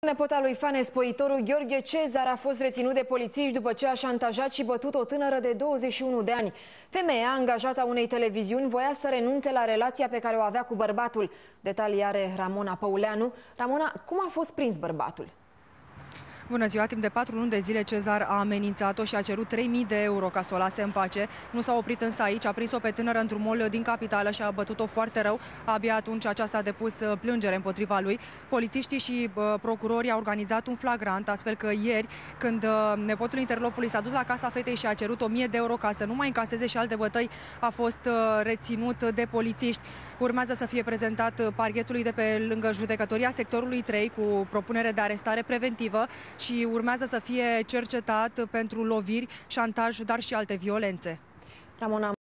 Nepota lui Fane, spăitorul Gheorghe Cezar, a fost reținut de polițiști după ce a șantajat și bătut o tânără de 21 de ani. Femeia, angajată a unei televiziuni, voia să renunțe la relația pe care o avea cu bărbatul. Detalii are Ramona Păuleanu. Ramona, cum a fost prins bărbatul? Bună ziua! Timp de 4 luni de zile Cezar a amenințat-o și a cerut 3.000 de euro ca să o lase în pace. Nu s-a oprit însă aici, a prins-o pe tânără într-un mall din capitală și a bătut-o foarte rău. Abia atunci aceasta a depus plângere împotriva lui. Polițiștii și procurorii au organizat un flagrant, astfel că ieri, când nepotul interlopului s-a dus la casa fetei și a cerut 1.000 de euro ca să nu mai încaseze și alte bătăi, a fost reținut de polițiști. Urmează să fie prezentat parchetului de pe lângă judecătoria sectorului 3 cu propunere de arestare preventivă și urmează să fie cercetat pentru loviri, șantaj, dar și alte violențe. Ramona